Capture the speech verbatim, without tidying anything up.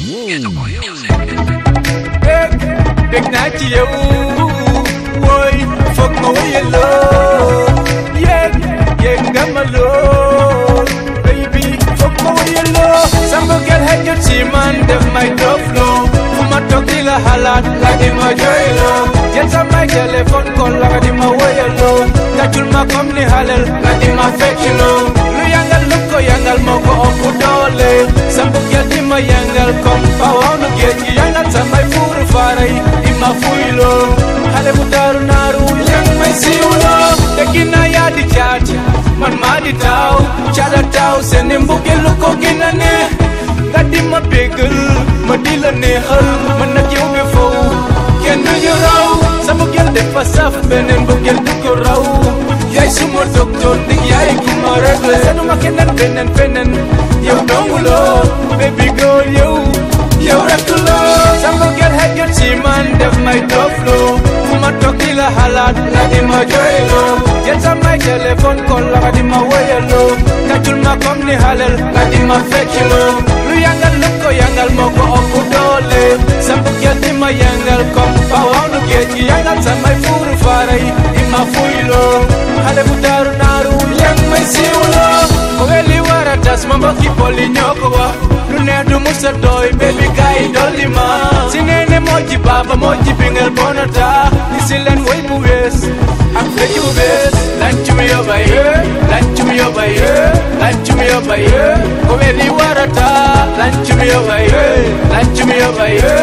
Big night to you, boy. Fuck my way alone. Yeah, yeah, I'm alone. Baby, fuck my way alone. Some girl had your team and them my tough low. Fuma tokila halat like in my joylo. Get on my telephone call like in my way alone. Kachul ma komni halal like in my fetchlo. Luyangal luko yangal moko okudole. Some girl di my yangal kom pawano get yangal sa my furu farai. Mafuilo, hale mutaru naru, yang mai siulo. Tekina ya di chat, man madi tau, chada tau, senimbu keluko ginane. Gadi ma begel, madila nehal, manakyo befo. Kenu yorau, samu gel de pasaf, benembu gel duko rau. Yai sumo doktor, dik yai kumaregle. Sanu makenan penen penen, yo dongulo, baby girl yo. Yo rakulo, some girl had your team and of my top flow. Fuma tokila halat, like in my joylo. Get on my telephone call, like in my way low. Kachul ma komni halal, like in my fetchlo. Luyangal luko yangal moko okudole. Some girl di my yangal kom, pawano get yangal sa my furu farai, in my fuilo. Hale mutaru naru, yang my siulo. Koweli waratas, mamba kipoli nyokowa. Lunedu musa doi, baby guy dolima. Sinene moji baba, moji bingel bonata. Nisilen way buwes, akwe jubes. Lunch me over here, lunch me over here, lunch me over here. Koveli warata, lunch me over here, lunch me over here.